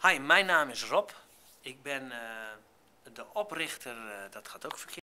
Hi, mijn naam is Rob. Ik ben de oprichter, dat gaat ook verkeerd.